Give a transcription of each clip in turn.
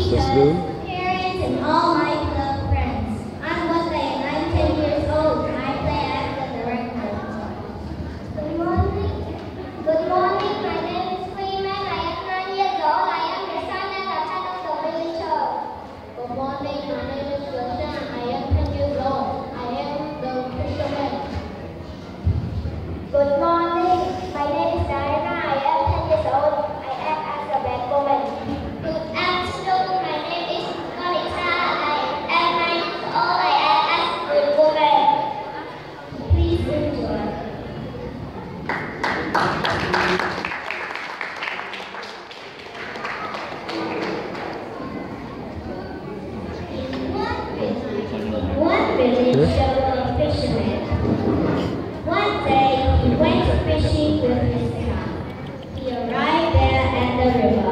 teachers, parents, and all my club friends. I'm Wesley and I'm 10 years old and I play as the director. Good morning. Good morning. My name is Freeman. I am 9 years old. I am the son and the head of the village hall. Good morning. My name is Wilson. I am 10 years old. I am the fisherman. Good morning. My name is Diana. I am 10 years old. I act as the bank woman. Good afternoon. My name is Monica. I am 9 years old. I act as a good woman. Please enjoy. One village there were a fisherman. One day he went fishing with his son. He arrived there at the river.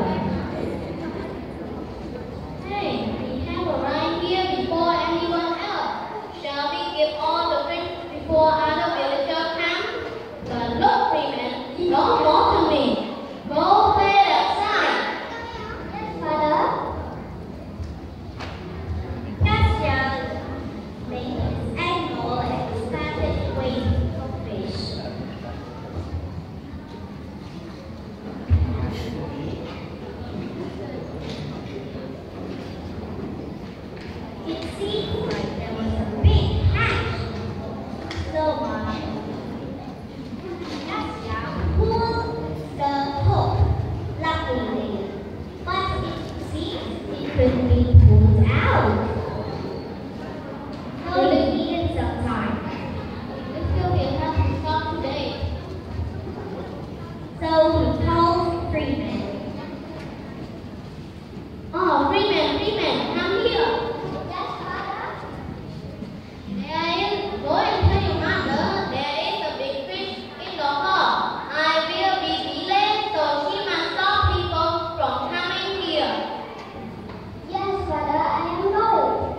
Hey, we have arrived here before anyone else. Shall we give all the fish before other villagers come? But look, Freeman, don't bother me. Go play outside. Yes, Father. Cassian made his angle and started weighing for fish. It seemed like there was a big catch. So much. Cassian pulled the hook, luckily, but it seems it couldn't be pulled out. So they needed some time. We still didn't have to stop today. So he told Freeman. Oh, Freeman, come here. Yes, Father. Go and tell your mother there is a big fish in the hall. I will be delayed, so she must stop people from coming here. Yes, Father, I am going.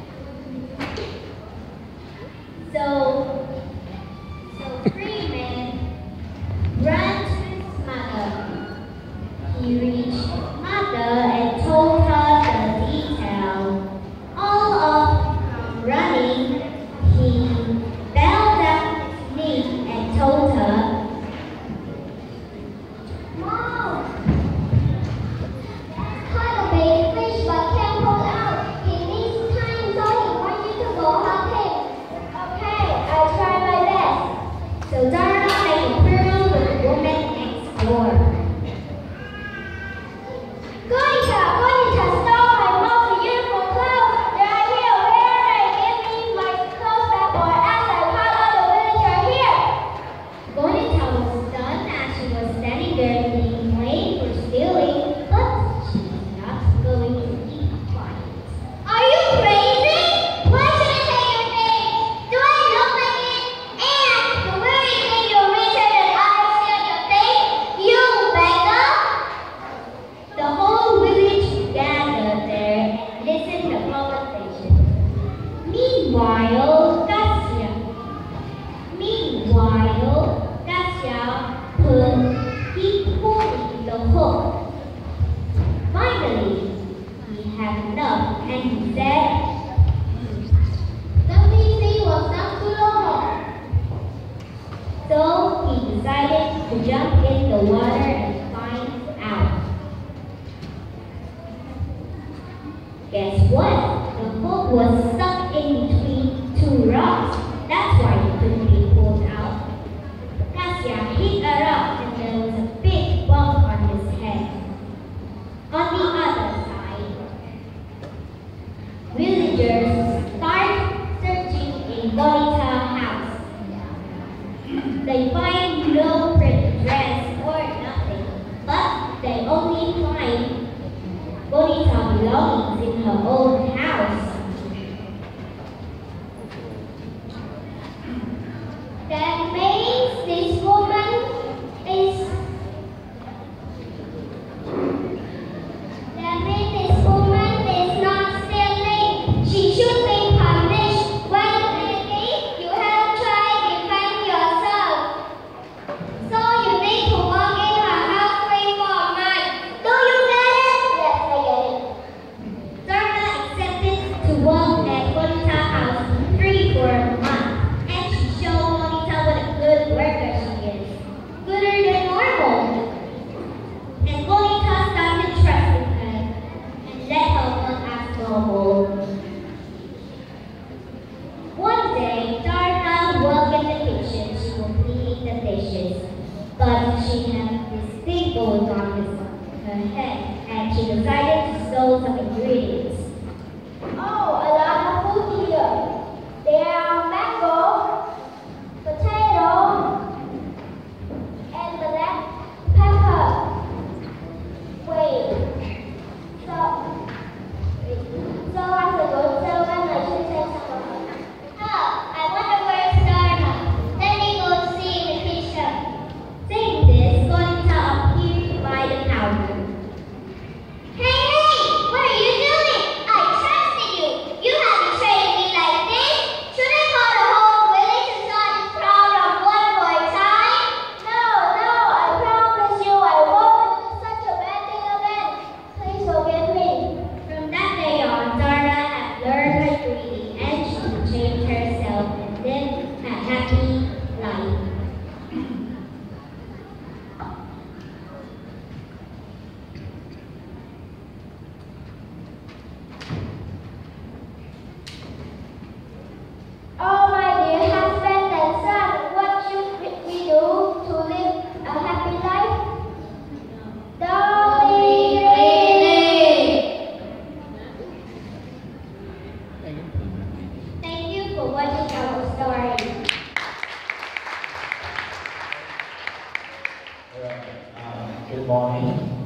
So Freeman ran to his mother. He reached his mother and told her the detail. All of running, he fell down his knee and told her, Mom, caught a big fish but can't pull out. He needs time, so he wants you to go help him. Okay, I'll try my best. So Dara made a pearl with the woman next door. Gonica, stop! I want beautiful clothes. They are here. Where are they? Give me my clothes back or else I call all the villagers here. Gonica was stunned as she was standing there being blamed for stealing, but she was not going to keep quiet. Are you crazy? Why should I say your name? Do I look like it? And the very thing you're richer than I steal your thing? You beggar! The whole village gathered there and listened to the conversation. Meanwhile, Gassia pulled the hook. Finally, he had enough and he said, the PC was not too long. So he decided to jump in the water and find out. Guess what? The hook was stuck in between two rocks. That's why it couldn't be pulled out. Cassia hit a rock and there was a big bump on his head. On the other side, villagers start searching in Bonita's house. They find no pretty dress or nothing, but they only find Bonita belongings in her own house. That means this woman is not stealing. She should be punished. Why you have tried defend yourself. So you need to walk in her house free for a month. Do you get it? Yes, I get it. Good morning.